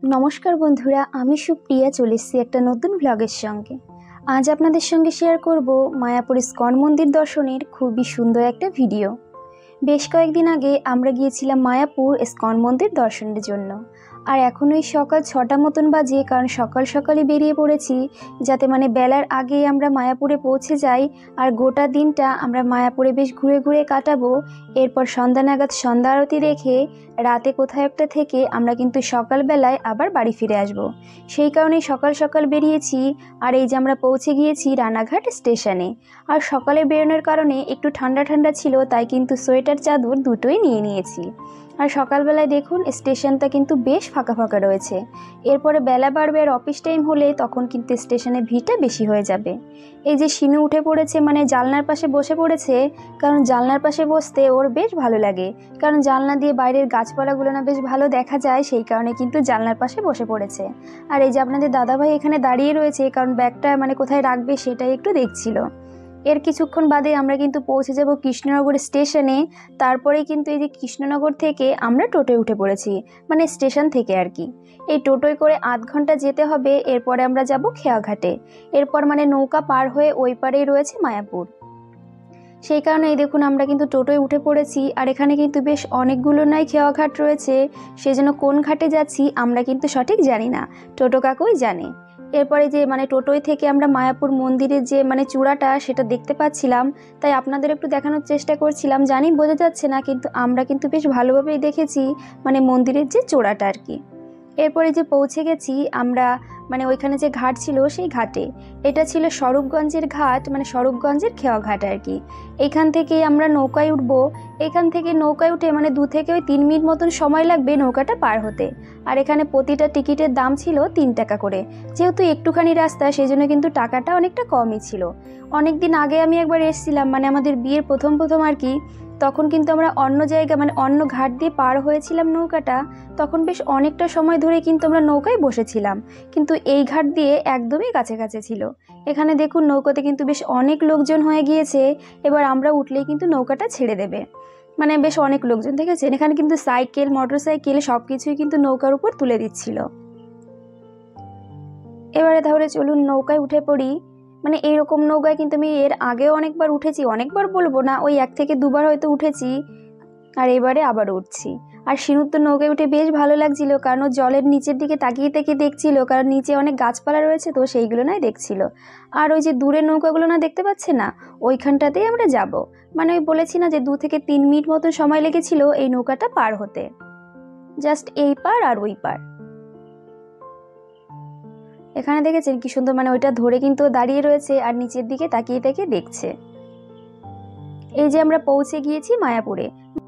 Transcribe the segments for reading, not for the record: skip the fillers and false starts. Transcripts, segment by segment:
নমস্কার বন্ধুরা, আমি সুপ্রিয়া চলে এসেছি একটা নতুন ব্লগের সঙ্গে। আজ আপনাদের সঙ্গে শেয়ার করব মায়াপুর ইস্কন মন্দির দর্শনের খুবই সুন্দর একটা ভিডিও। বেশ কয়েকদিন আগে আমরা গিয়েছিলাম মায়াপুর ইস্কন মন্দির দর্শনের জন্য। আর এখন ওই সকাল 6টা মতন বাজে, কারণ সকাল সকালই বেরিয়ে পড়েছি যাতে বেলার আগে আমরা মায়াপুরে পৌঁছে যাই। আর গোটা দিনটা আমরা মায়াপুরে বেশ ঘুরে ঘুরে কাটাবো। এরপর সন্ধ্যা নাগাদ সন্ধ্যা আরতি দেখে রাতে কোথাও একটা থেকে আমরা কিন্তু সকালবেলায় আবার বাড়ি ফিরে আসব। সেই কারণেই সকাল সকাল বেরিয়েছি। আর এই যে আমরা পৌঁছে গিয়েছি রানাঘাট স্টেশনে। আর সকালে বেরোনোর কারণে একটু ঠান্ডা ঠান্ডা ছিল, তাই কিন্তু সোয়েটার চাদর দুটোই নিয়ে নিয়েছি। আর সকালবেলায় দেখুন স্টেশনটা কিন্তু বেশ ফাঁকা ফাঁকা রয়েছে। এরপরে বেলা বাড়বে আর অফিস টাইম হলে তখন কিন্তু স্টেশনে ভিড়টা বেশি হয়ে যাবে। এই যে শিনু উঠে পড়েছে, জানলার পাশে বসে পড়েছে, কারণ জানলার পাশে বসতে ওর বেশ ভালো লাগে। কারণ জানলা দিয়ে বাইরের গাছপালাগুলো না বেশ ভালো দেখা যায়, সেই কারণে কিন্তু জানলার পাশে বসে পড়েছে। আর এই যে আপনাদের দাদাভাই এখানে দাঁড়িয়ে রয়েছে, কারণ ব্যাগটা কোথায় রাখবে সেটাই একটু দেখছিল। এর কিছুক্ষণ বাদে আমরা কিন্তু পৌঁছে যাব কৃষ্ণনগর স্টেশনে। তারপরেই কিন্তু এই যে কৃষ্ণনগর থেকে আমরা টোটোয় উঠে পড়েছি, স্টেশন থেকে আর কি। এই টোটোয় করে আধ ঘন্টা যেতে হবে। এরপরে আমরা যাব খেয়াঘাটে। এরপর নৌকা পার হয়ে ওই পারেই রয়েছে মায়াপুর। সেই কারণে এই দেখুন আমরা কিন্তু টোটোয় উঠে পড়েছি। আর এখানে কিন্তু বেশ অনেকগুলো নাই খেয়াঘাট রয়েছে, সেজন্য কোন ঘাটে যাচ্ছি আমরা কিন্তু সঠিক জানি না, টোটো কাকুই জানে। এরপরে যে টোটোয় থেকে আমরা মায়াপুর মন্দিরের যে চূড়াটা সেটা দেখতে পাচ্ছিলাম, তাই আপনাদের একটু দেখানোর চেষ্টা করছিলাম। জানি বোঝা যাচ্ছে না, কিন্তু আমরা কিন্তু বেশ ভালোভাবেই দেখেছি মন্দিরের যে চূড়াটা আর কি। এরপরে যে পৌঁছে গেছি আমরা ওইখানে যে ঘাট ছিল সেই ঘাটে। এটা ছিল স্বরূপগঞ্জের ঘাট, স্বরূপগঞ্জের খেয়াঘাট আর কি। এখান থেকে আমরা নৌকায় উঠবো। এখান থেকে নৌকায় উঠে 2 থেকে 3 মিনিট মতন সময় লাগবে নৌকাটা পার হতে। আর এখানে প্রতিটা টিকিটের দাম ছিল 3 টাকা করে। যেহেতু একটুখানি রাস্তা, সেই জন্য কিন্তু টাকাটা অনেকটা কমই ছিল। অনেক দিন আগে আমি একবার এসেছিলাম, আমাদের বিয়ের প্রথম আর কি। তখন কিন্তু আমরা অন্য জায়গা অন্য ঘাট দিয়ে পার হয়েছিলাম নৌকাটা। তখন বেশ অনেকটা সময় ধরে কিন্তু আমরা নৌকায় বসেছিলাম, কিন্তু এই ঘাট দিয়ে একদমই কাছাকাছি ছিল। এখানে দেখুন নৌকাতে কিন্তু বেশ অনেক লোকজন হয়ে গিয়েছে। এবার আমরা উঠলেই কিন্তু নৌকাটা ছেড়ে দেবে। বেশ অনেক লোকজন দেখেছেন, এখানে কিন্তু সাইকেল মোটর সাইকেল সব কিছুই কিন্তু নৌকার উপর তুলে দিচ্ছিল। এবারে তাহলে চলুন নৌকায় উঠে পড়ি। এইরকম নৌকায় কিন্তু আমি এর আগেও অনেকবার উঠেছি, অনেকবার বলবো না, ওই 1 থেকে 2 বার হয়তো উঠেছি। আর এবারে আবার উঠছি। আর শিনুর তো নৌকায় উঠে বেশ ভালো লাগছিল, কারণ ও জলের নিচের দিকে তাকিয়ে তাকিয়ে দেখছিল, কারণ নিচে অনেক গাছপালা রয়েছে তো সেইগুলো নাই দেখছিল। আর ওই যে দূরের নৌকাগুলো না দেখতে পাচ্ছে না, ওইখানটাতেই আমরা যাব। ওই বলেছি না যে 2 থেকে 3 মিনিট মতো সময় লেগেছিল এই নৌকাটা পার হতে, জাস্ট এই পার আর ওই পার। এখানে দেখেছেন কি সুন্দর, ওইটা ধরে কিন্তু দাঁড়িয়ে রয়েছে আর নিচের দিকে তাকিয়ে তাকিয়ে দেখছে। এই যে আমরা পৌঁছে গিয়েছি মায়াপুরে।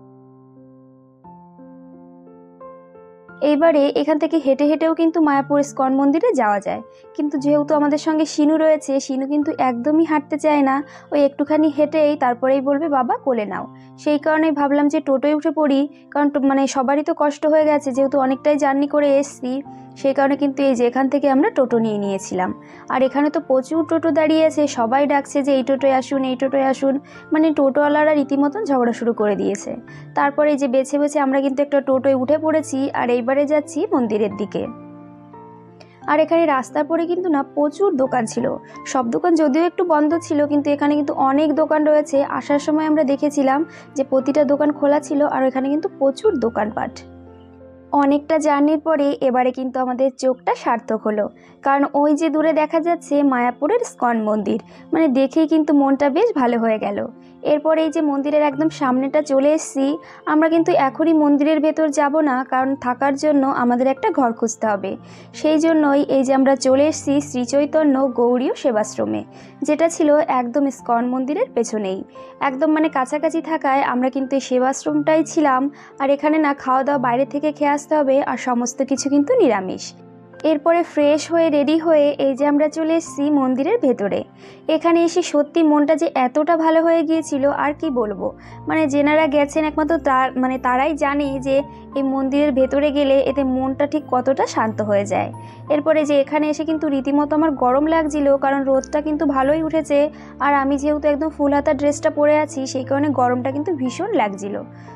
এইবারে এখান থেকে হেঁটে হেঁটেও কিন্তু মায়াপুর ইস্কন মন্দিরে যাওয়া যায়, কিন্তু যেহেতু আমাদের সঙ্গে শিনু রয়েছে, শিনু কিন্তু একদমই হাঁটতে চায় না। ওই একটুখানি হেঁটেই তারপরেই বলবে বাবা কোলে নাও। সেই কারণেই ভাবলাম যে টোটোয় উঠে পড়ি, কারণ সবারই তো কষ্ট হয়ে গেছে, যেহেতু অনেকটাই জার্নি করে এসছি। সেই কারণে কিন্তু এই যে এখান থেকে আমরা টোটো নিয়ে নিয়েছিলাম। আর এখানে তো প্রচুর টোটো দাঁড়িয়ে আছে, সবাই ডাকছে যে এই টোটোয় আসুন, এই টোটোয় আসুন। টোটোওয়ালারা রীতিমতন ঝগড়া শুরু করে দিয়েছে। তারপরে যে বেছে বেছে আমরা কিন্তু একটা টোটোয় উঠে পড়েছি আর এইবারে যাচ্ছি মন্দিরের দিকে। আর এখানে রাস্তার পরে কিন্তু প্রচুর দোকান ছিল। সব দোকান যদিও একটু বন্ধ ছিল, কিন্তু এখানে কিন্তু অনেক দোকান রয়েছে। আসার সময় আমরা দেখেছিলাম যে প্রতিটা দোকান খোলা ছিল, আর এখানে কিন্তু প্রচুর দোকানপাট। অনেকটা জার্নির পরে এবারে কিন্তু আমাদের চোখটা সার্থক হলো, কারণ ওই যে দূরে দেখা যাচ্ছে মায়াপুরের ইস্কন মন্দির। দেখেই কিন্তু মনটা বেশ ভালো হয়ে গেল। এরপরে এই যে মন্দিরের একদম সামনেটা চলে এসেছি। আমরা কিন্তু এখনই মন্দিরের ভেতর যাব না, কারণ থাকার জন্য আমাদের একটা ঘর খুঁজতে হবে। সেই জন্যই এই যে আমরা চলে এসেছি শ্রী চৈতন্য গৌড়ীয় সেবাশ্রমে, যেটা ছিল একদম ইস্কন মন্দিরের পেছনেই, একদম কাছাকাছি থাকায় আমরা কিন্তু এই সেবাশ্রমটাই ছিলাম। আর এখানে খাওয়া দাওয়া বাইরে থেকে খেয়ে আসতে হবে, আর সমস্ত কিছু কিন্তু নিরামিষ। এরপরে ফ্রেশ হয়ে রেডি হয়ে এই যে আমরা চলে এসেছি মন্দিরের ভেতরে। এখানে এসে সত্যি মনটা যে এতটা ভালো হয়ে গিয়েছিল আর কি বলবো। যেনারা গেছেন একমাত্র তারাই জানে যে এই মন্দিরের ভেতরে গেলে এতে মনটা ঠিক কতটা শান্ত হয়ে যায়। এরপরে যে এখানে এসে কিন্তু রীতিমতো আমার গরম লাগছিল, কারণ রোদটা কিন্তু ভালোই উঠেছে। আর আমি যেহেতু একদম ফুল হাতা ড্রেসটা পরে আছি, সেই কারণে গরমটা কিন্তু ভীষণ লাগছিল।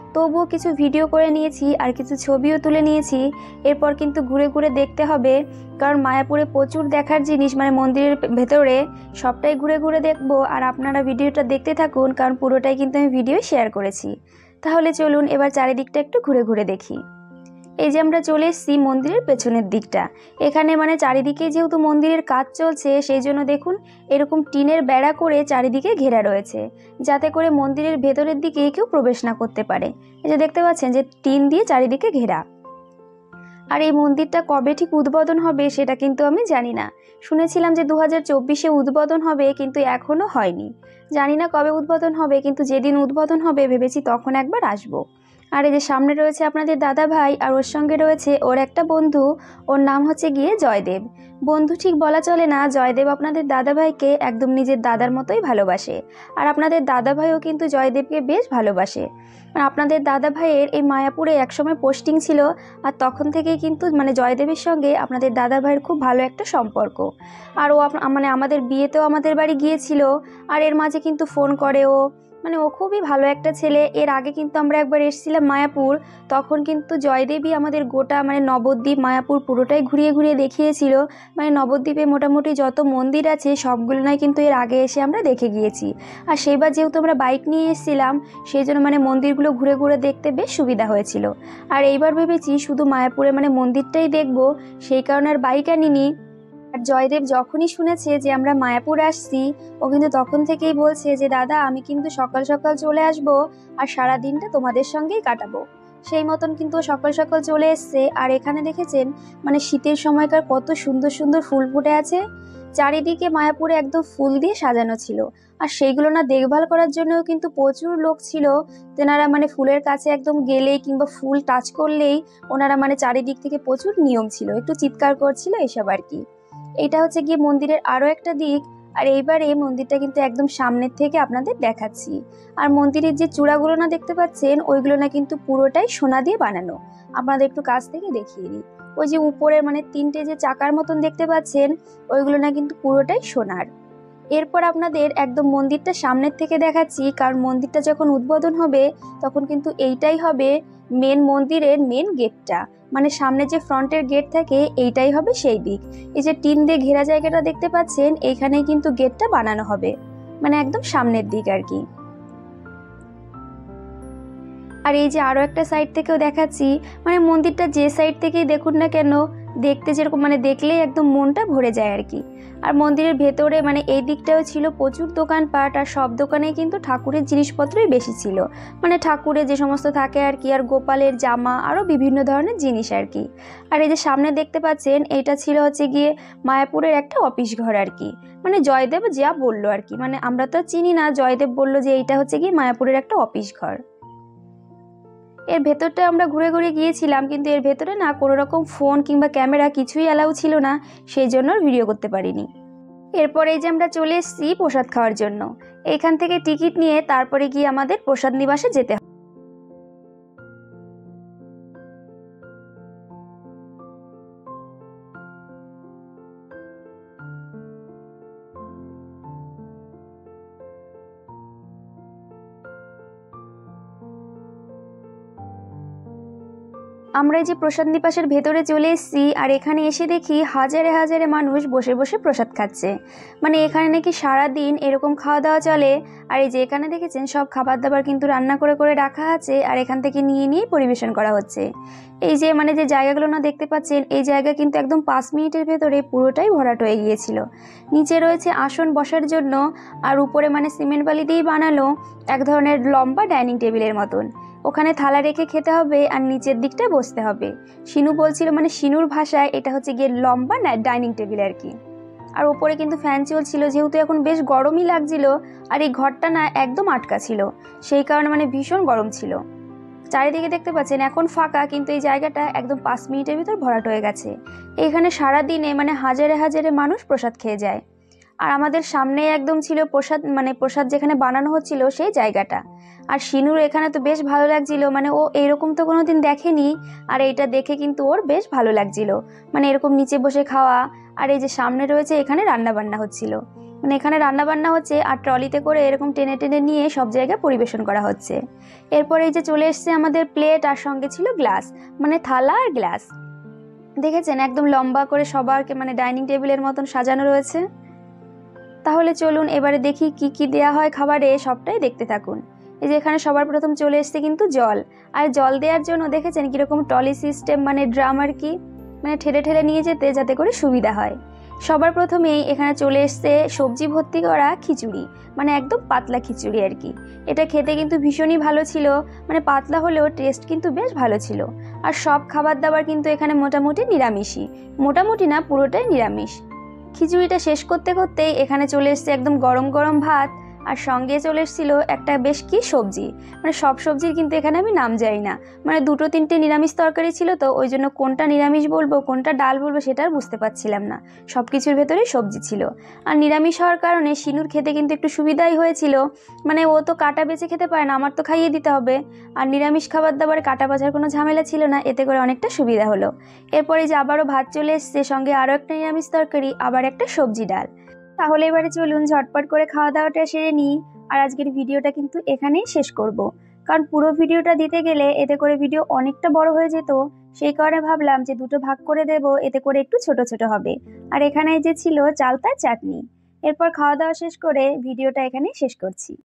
তবুও কিছু ভিডিও করে নিয়েছি আর কিছু ছবিও তুলে নিয়েছি। এরপর কিন্তু ঘুরে ঘুরে দেখতে হবে, কারণ মায়াপুরে প্রচুর দেখার জিনিস, মানে মন্দিরের ভেতরে সবটাই ঘুরে ঘুরে দেখবো। আর আপনারা ভিডিওটা দেখতে থাকুন, কারণ পুরোটাই কিন্তু আমি ভিডিও শেয়ার করেছি। তাহলে চলুন এবার চারিদিকটা একটু ঘুরে ঘুরে দেখি। এই যে আমরা চলে এসেছি মন্দিরের পেছনের দিকটা। এখানে মানে চারিদিকে যেহেতু মন্দিরের কাজ চলছে, সেই জন্য দেখুন এরকম টিনের বেড়া করে চারিদিকে ঘেরা রয়েছে, যাতে করে মন্দিরের ভেতরের দিকে কেউ প্রবেশ না করতে পারে। এই যে দেখতে পাচ্ছেন যে টিন দিয়ে চারিদিকে ঘেরা। আর এই মন্দিরটা কবে ঠিক উদ্বোধন হবে সেটা কিন্তু আমি জানি না। শুনেছিলাম যে 2024-এ উদ্বোধন হবে, কিন্তু এখনও হয়নি। জানি না কবে উদ্বোধন হবে, কিন্তু যেদিন উদ্বোধন হবে ভেবেছি তখন একবার আসবো। আর এই যে সামনে রয়েছে আপনাদের দাদা ভাই, আর ওর সঙ্গে রয়েছে ওর একটা বন্ধু। ওর নাম হচ্ছে গিয়ে জয়দেব। বন্ধু ঠিক বলা চলে না, জয়দেব আপনাদের দাদা ভাইকে একদম নিজের দাদার মতোই ভালোবাসে। আর আপনাদের দাদা ভাইও কিন্তু জয়দেবকে বেশ ভালোবাসে। আর আপনাদের দাদা ভাইয়ের এই মায়াপুরে একসময় পোস্টিং ছিল, আর তখন থেকেই কিন্তু মানে জয়দেবের সঙ্গে আপনাদের দাদা ভাইয়ের খুব ভালো একটা সম্পর্ক। আর ও মানে আমাদের বিয়েতেও আমাদের বাড়ি গিয়েছিল। আর এর মাঝে কিন্তু ফোন করে ও, মানে ও খুবই ভালো একটা ছেলে। এর আগে কিন্তু আমরা একবার এসেছিলাম মায়াপুর, তখন কিন্তু জয়দেবই আমাদের গোটা মানে নবদ্বীপ মায়াপুর পুরোটাই ঘুরিয়ে ঘুরিয়ে দেখিয়েছিল। মানে নবদ্বীপে মোটামুটি যত মন্দির আছে সবগুলো নয় কিন্তু এর আগে এসে আমরা দেখে গিয়েছি। আর সেইবার যেহেতু আমরা বাইক নিয়ে এসেছিলাম, সেই জন্য মানে মন্দিরগুলো ঘুরে ঘুরে দেখতে বেশ সুবিধা হয়েছিল। আর এইবার ভেবেছি শুধু মায়াপুরে মানে মন্দিরটাই দেখব, সেই কারণে আর বাইক আনিনি। আর জয়দেব যখনই শুনেছে যে আমরা মায়াপুর আসছি, ও কিন্তু তখন থেকেই বলছে যে দাদা আমি কিন্তু সকাল সকাল চলে আসব, আর সারা দিনটা তোমাদের সঙ্গেই কাটাবো। সেই মতন কিন্তু ও সকাল সকাল চলে এসছে। আর এখানে দেখেছেন মানে শীতের সময়কার কত সুন্দর সুন্দর ফুল ফুটে আছে। চারিদিকে মায়াপুরে একদম ফুল দিয়ে সাজানো ছিল। আর সেইগুলো না দেখভাল করার জন্যও কিন্তু প্রচুর লোক ছিল। তেনারা মানে ফুলের কাছে একদম গেলেই কিংবা ফুল টাচ করলেই ওনারা মানে চারিদিক থেকে প্রচুর নিয়ম ছিল, একটু চিৎকার করছিল এইসব আর কি। এটা হচ্ছে গিয়ে মন্দিরের আরো একটা দিক। আর এইবারে মন্দিরটা কিন্তু একদম সামনের থেকে আপনাদের দেখাচ্ছি। আর মন্দিরের যে চূড়াগুলো না দেখতে পাচ্ছেন, ওইগুলো না কিন্তু পুরোটাই সোনা দিয়ে বানানো। আপনাদের একটু কাছ থেকে দেখিয়ে দিই। ওই যে উপরে মানে তিনটে যে চাকার মতন দেখতে পাচ্ছেন, ওইগুলো না কিন্তু পুরোটাই সোনার। এরপর আপনাদের একদম মন্দিরটা সামনের থেকে দেখাচ্ছি, কারণ মন্দিরটা যখন উদ্বোধন হবে তখন কিন্তু এইটাই হবে মেন মন্দিরের মেন গেটটা। মানে সামনে যে ফ্রন্টের গেট থাকে এইটাই হবে সেই দিক। এই যে টিন দিয়ে ঘেরা জায়গাটা দেখতে পাচ্ছেন, এইখানেই কিন্তু গেটটা বানানো হবে, মানে একদম সামনের দিক আর কি। আর এই যে আরো একটা সাইড থেকেও দেখাচ্ছি, মানে মন্দিরটা যে সাইড থেকেই দেখুন না কেন দেখতে যেরকম মানে দেখলেই একদম মনটা ভরে যায় আর কি। আর মন্দিরের ভেতরে মানে এই দিকটাও ছিল প্রচুর দোকানপাট, আর সব দোকানেই কিন্তু ঠাকুরের জিনিসপত্রই বেশি ছিল। মানে ঠাকুরের যে সমস্ত থাকে আর কি, আর গোপালের জামা, আরও বিভিন্ন ধরনের জিনিস আর কি। আর এই যে সামনে দেখতে পাচ্ছেন এইটা ছিল হচ্ছে গিয়ে মায়াপুরের একটা অফিস ঘর আর কি। মানে জয়দেব যা বললো আর কি, মানে আমরা তো চিনি না, জয়দেব বললো যে এইটা হচ্ছে গিয়ে মায়াপুরের একটা অফিস ঘর। এর ভেতরটা আমরা ঘুরে ঘুরে গিয়েছিলাম, কিন্তু এর ভেতরে না কোনো রকম ফোন কিংবা ক্যামেরা কিছুই অ্যালাউ ছিল না, সেই জন্য ভিডিও করতে পারিনি। এরপর এই যে আমরা চলে এসেছি প্রসাদ খাওয়ার জন্য। এইখান থেকে টিকিট নিয়ে তারপরে গিয়ে আমাদের প্রসাদ নিবাসে যেতে হবে। আমরা এই যে প্রসাদ নিবাসের ভেতরে চলে এসেছি, আর এখানে এসে দেখি হাজারে হাজারে মানুষ বসে বসে প্রসাদ খাচ্ছে। মানে এখানে নাকি সারাদিন এরকম খাওয়া দাওয়া চলে। আর এই যে এখানে দেখেছেন সব খাবার দাবার কিন্তু রান্না করে করে রাখা আছে, আর এখান থেকে নিয়ে নিয়ে পরিবেশন করা হচ্ছে। এই যে মানে যে জায়গাগুলো না দেখতে পাচ্ছেন, এই জায়গা কিন্তু একদম 5 মিনিটের ভেতরে পুরোটাই ভরাট হয়ে গিয়েছিল। নিচে রয়েছে আসন বসার জন্য, আর উপরে মানে সিমেন্ট বালি দিয়েই বানালো এক ধরনের লম্বা ডাইনিং টেবিলের মতন। ওখানে থালা রেখে খেতে হবে, আর নিচের দিকটায় বসতে হবে। শিনু বলছিল মানে শিনুর ভাষায় এটা হচ্ছে গিয়ে লম্বা ডাইনিং টেবিল আর কি। আর উপরে কিন্তু ফ্যান চলছিল, যেহেতু এখন বেশ গরমই লাগছিল। আর এই ঘরটা না একদম আটকা ছিল, সেই কারণে মানে ভীষণ গরম ছিল। চারিদিকে দেখতে পাচ্ছেন এখন ফাঁকা, কিন্তু এই জায়গাটা একদম 5 মিনিটের ভিতর ভরাট হয়ে গেছে। এইখানে সারাদিনে মানে হাজারে হাজারে মানুষ প্রসাদ খেয়ে যায়। আর আমাদের সামনে একদম ছিল প্রসাদ, মানে প্রসাদ যেখানে বানানো হচ্ছিল সেই জায়গাটা। আর শিনুর এখানে তো বেশ ভালো লাগছিল, মানে ও এরকম তো কোনোদিন দেখেনি। আর এইটা দেখে কিন্তু ওর বেশ ভালো লাগছিল, মানে এরকম নিচে বসে খাওয়া। আর এই যে সামনে রয়েছে এখানে রান্না বান্না হচ্ছিল। মানে এখানে রান্না বান্না হচ্ছে আর ট্রলিতে করে এরকম টেনে টেনে নিয়ে সব জায়গায় পরিবেশন করা হচ্ছে। এরপরে এই যে চলে এসছে আমাদের প্লেট আর সঙ্গে ছিল গ্লাস, মানে থালা আর গ্লাস। দেখেছেন একদম লম্বা করে সবারকে মানে ডাইনিং টেবিলের মতন সাজানো রয়েছে। তাহলে চলুন এবারে দেখি কি কি দেয়া হয় খাবারে, সবটাই দেখতে থাকুন। এই যে এখানে সবার প্রথম চলে এসছে কিন্তু জল, আর জল দেওয়ার জন্য দেখেছেন কিরকম ট্রলি সিস্টেম, মানে ড্রাম আর কি, মানে ঠেলে ঠেলে নিয়ে যেতে যাতে করে সুবিধা হয়। সবার প্রথমেই এখানে চলে এসছে সবজি ভর্তি করা খিচুড়ি, মানে একদম পাতলা খিচুড়ি আর কি। এটা খেতে কিন্তু ভীষণই ভালো ছিল, মানে পাতলা হলেও টেস্ট কিন্তু বেশ ভালো ছিল। আর সব খাবার দাবার কিন্তু এখানে মোটামুটি নিরামিষই, মোটামুটি না পুরোটাই নিরামিষ। খিচুড়িটা শেষ করতে করতেই এখানে চলে এসছে একদম গরম গরম ভাত, আর সঙ্গে চলে এসেছিল একটা বেশ কি সবজি, মানে সব সবজির কিন্তু এখানে আমি নাম জানি না, মানে দুটো তিনটে নিরামিষ তরকারি ছিল তো ওই জন্য কোনটা নিরামিষ বলবো কোনটা ডাল বলবো সেটা আর বুঝতে পারছিলাম না। সব কিছুর ভেতরেই সবজি ছিল। আর নিরামিষ হওয়ার কারণে শিনুর খেতে কিন্তু একটু সুবিধাই হয়েছিল, মানে ও তো কাটা বেছে খেতে পারে না, আমার তো খাইয়ে দিতে হবে। আর নিরামিষ খাবার দাবারে কাটা বাছার কোনো ঝামেলা ছিল না, এতে করে অনেকটা সুবিধা হলো। এরপরে যে আবারও ভাত চলে এসছে, সঙ্গে আরও একটা নিরামিষ তরকারি, আবার একটা সবজি ডাল। তাহলে এবারে চলুন ঝটপট করে খাওয়া দাওয়াটা সেরে নিই। আর আজকের ভিডিওটা কিন্তু এখানেই শেষ করব, কারণ পুরো ভিডিওটা দিতে গেলে এতে করে ভিডিও অনেকটা বড় হয়ে যেত। সেই কারণে ভাবলাম যে দুটো ভাগ করে দেব, এতে করে একটু ছোট ছোট হবে। আর এখানে যে ছিল চালতা চাটনি। এরপর খাওয়া দাওয়া শেষ করে ভিডিওটা এখানেই শেষ করছি।